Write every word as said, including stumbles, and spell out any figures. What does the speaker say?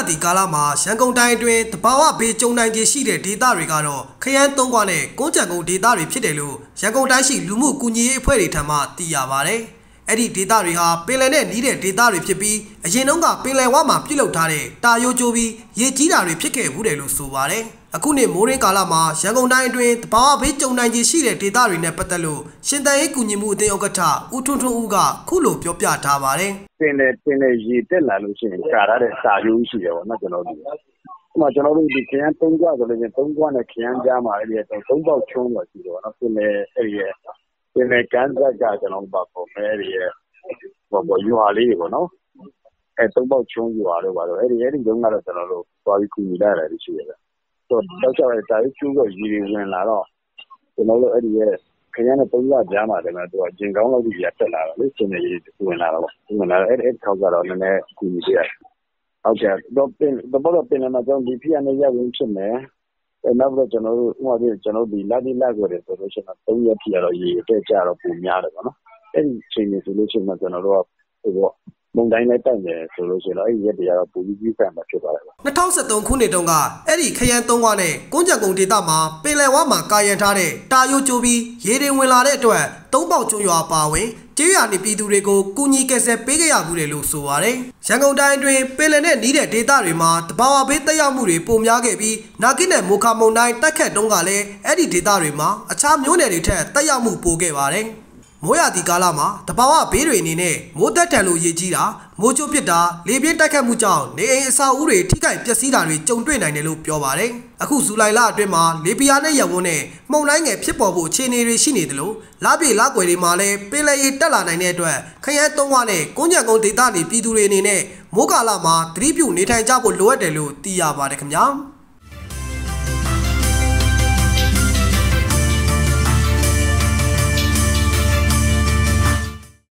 ဒီကာလမှာရန်ကုန်တိုင်းအတွင်းတဘာဝဘေးကျုံနိုင်ခြေရှိတဲ့ဒေသတွေကတော့ခရမ်းသုံးခွနဲ့ကုန်းကြံကုန်းဒေသတွေဖြစ်တယ်လို့ရန်ကုန်တိုင်းရှိလူမှုကူညီရေးအဖွဲ့တွေထံမှသိရပါတယ်။အဲ့ဒီဒေသတွေဟာပင်လယ်နဲ့နီးတဲ့ဒေသတွေဖြစ်ပြီးအရင်တုန်းကပင်လယ်ဝမှာပြုလုပ်ထားတဲ့တာယိုကျိုးပြီးရေကြီးတာတွေဖြစ်ခဲ့ဘူးတယ်လို့ဆိုပါတယ်။အခုနှစ်မိုးရင်းကာလမှာရန်ကုန်တိုင်းအတွင်းတဘာဝဘေးကျုံနိုင်ခြေရှိတဲ့ဒေသတွေနဲ့ပတ်သက်လို့ရှင်သန်ရေးကူညီမှုအသင်းဥက္ကဋ္ဌဦးထွန်းထွန်းဦးကခုလိုပြောပြထားပါတယ်။ပင်လယ်ပင်လယ်ရေတက်လာလို့ရှိရင်ကာရတဲ့တာယိုးရှိတယ်ပေါ့နော်ကျွန်တော်တို့။ဥပမာကျွန်တော်တို့ဒီခရမ်းသုံးခွဆိုလို့ရှိရင်သုံးခွနဲ့ခရမ်းကြားမှာအဲ့ဒီသုံးပေါက်ချုံးလို့ရှိတယ်ပေါ့နော်။ပင်လယ်အဲ့ဒီပင်လယ်ကမ်းစပ်ကကျွန်တော်တို့ပါပေါ်မဲ့အဲ့ဒီဘောဘောယူဟာလေးတွေပေါ့နော်။အဲသုံးပေါက်ချုံးယူဟာတော့ပါတော့အဲ့ဒီအဲ့ဒီတုန်းကတော့ကျွန်တော်တို့သွားပြီးကူညီလိုက်ရတယ်ရှိရတယ်။တော့တောက်ချောက်ရဲ့တာယိုးကျိုးကရေတွေဝင်လာတော့ကျွန်တော်တို့အဲ့ဒီရဲ့ခရမ်းနဲ့သုံးခွကြားမှာတယ်နော်သူကဂျင်ကောင်းလောက်ကြီးတက်လာတော့လေရှင်နေရေဝင်လာတော့ဝင်လာတော့အဲ့အဲ့ခေါက်ကတော့နည်းနည်းကူညီရတယ်ဟုတ်ကဲ့တော့ပင်တော့ပင်မှာကျွန်တော်ဒီဖိအနေရဝင်ဖြစ်မယ်အဲနောက်တော့ကျွန်တော်တို့ဥပမာပြကျွန်တော်ဒီလာဒီလာကိုတယ်ဆိုလို့ရှိရင်သုံးရက်ဖြစ်ရတော့ရေတက်ကြတော့ပုံများတယ်ပေါ့နော်အဲ့ဒီချိန်နေဆိုလို့ရှိရင်ကျွန်တော်တို့ကဟိုပေါ့မုန်တိုင်းနဲ့တိုက်တယ်ဆိုလို့ရှိရင်အဲ့ဒီရက်တရားတော့ပူပြီးကြီးဖန်မှာဖြစ်သွားတယ်ပေါ့၂၀၁၃ခုနှစ်တုန်းကအဲ့ဒီခရမ်းသုံးခွနဲ့ကုန်းကြံကုန်းဒေသမှာပင်လယ်ဝမှာကာရန်ထားတဲ့တာယိုကျိုးပြီးရေတွေဝင်လာတဲ့အတွက်သုံးပေါက်ကျွန်းရွာပါဝင်ကျေးရွာနေပြည်သူတွေကိုကူညီကယ်ဆယ်ပေးခဲ့ရမှုတယ်လို့ဆိုပါတယ်။ရန်ကုန်တိုင်းအတွင်းပင်လယ်နဲ့နီးတဲ့ဒေသတွေမှာတဘာဝဘေးတက်ရောက်မှုတွေပိုများခဲ့ပြီးနာဂစ်နဲ့မိုခါမုန်တိုင်းတက်ခတ်တုန်းကလည်းအဲ့ဒီဒေသတွေမှာအခြားမျိုးနယ်တွေထက်တက်ရောက်မှုပိုခဲ့ပါတယ်။မိုးရာသီကာလမှာတဘာဝဘေးတွေအနေနဲ့မိုးတက်ထန်လို့ရေကြီးတာမိုးချိုးပစ်တာလေပြင်းတိုက်ခတ်မှုကြောင့်နေအိမ်အဆောက်အဦတွေထိခိုက်ပျက်စီးတာတွေကြုံတွေ့နိုင်တယ်လို့ပြောပါတယ်။အခုဇူလိုင်လအတွင်းမှာလေပြင်းနဲ့ရဝန်းနဲ့မှုန်တိုင်းငယ်ဖြစ်ပေါ်ဖို့အခြေအနေတွေရှိနေတယ်လို့လပြေလကွယ်တွေမှာလည်းပင်လယ်ရေတက်လာနိုင်တဲ့အတွက်ခရမ်းသုံးခွနဲ့ကုန်းကြံကုန်းဒေသတွေပြည်သူတွေအနေနဲ့မိုးကာလမှာသတိပြုနေထိုင်ကြဖို့လိုအပ်တယ်လို့သိရပါတယ်ခင်ဗျာ။